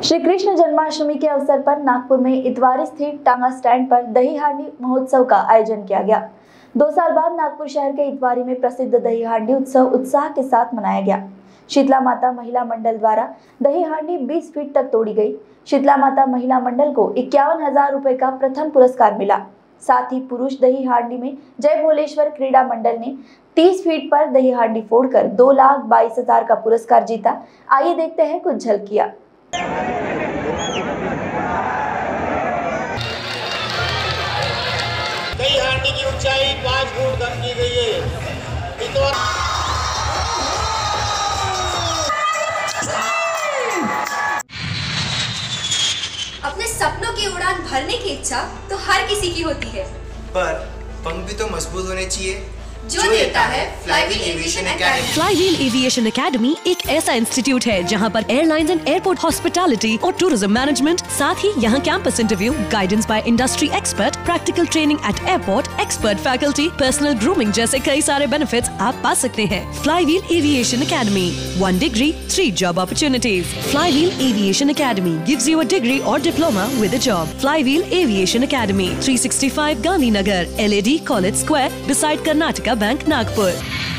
श्री कृष्ण जन्माष्टमी के अवसर पर नागपुर में इतवारी स्थित टांगा स्टैंड पर दही हांडी महोत्सव का आयोजन किया गया। 2 साल बाद नागपुर शहर के इतवारी में प्रसिद्ध दही हांडी उत्सव उत्साह के साथ मनाया गया। शीतला माता महिला मंडल द्वारा दही हांडी 20 फीट तक तोड़ी गई। शीतला माता महिला मंडल को 51,000 रुपए का प्रथम पुरस्कार मिला। साथ ही पुरुष दही हांडी में जय भोलेश्वर क्रीड़ा मंडल ने 30 फीट पर दही हांडी फोड़कर 2,22,000 का पुरस्कार जीता। आइए देखते हैं कुछ झलकियां। दही हांडी की ऊंचाई 5 फुट कम की गई है। अपने सपनों की उड़ान भरने की इच्छा तो हर किसी की होती है, पर पंख भी तो मजबूत होने चाहिए जो देता है Flywheel Aviation Academy. Flywheel Aviation Academy एक ऐसा इंस्टीट्यूट है जहां पर एयरलाइंस एंड एयरपोर्ट हॉस्पिटैलिटी और टूरिज्म मैनेजमेंट, साथ ही यहां campus interview, guidance by industry expert, practical training at airport, expert faculty, personal grooming जैसे कई सारे बेनिफिट्स आप पा सकते हैं। Flywheel Aviation Academy, 1 degree, 3 job opportunities. Flywheel Aviation Academy gives you a degree or diploma with a job. Flywheel Aviation Academy, 365 Gandhinagar, LAD College Square, beside Karnataka Bank, Nagpur.